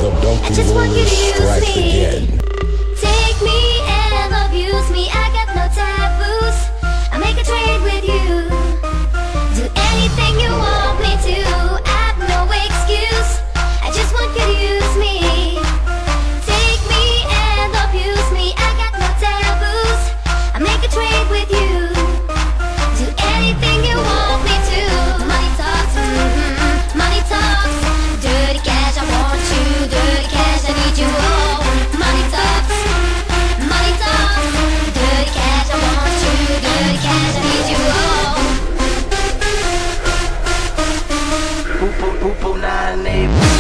I just want you to use me. Again. Take me and abuse me. I got no taboos. I'll make a trade with you. Do anything you want me to. I've no excuse. I just want you to use me. Take me and abuse me. I got no taboos. I'll make a trade with you. Do anything you want me to. Money talks, money talks. Dirty cash, I want you. Dirty cash, I need you. Oh, money talks, money talks. Dirty cash, I want you. Dirty cash, I need you. Oh. Poo poo poo poo 9 8.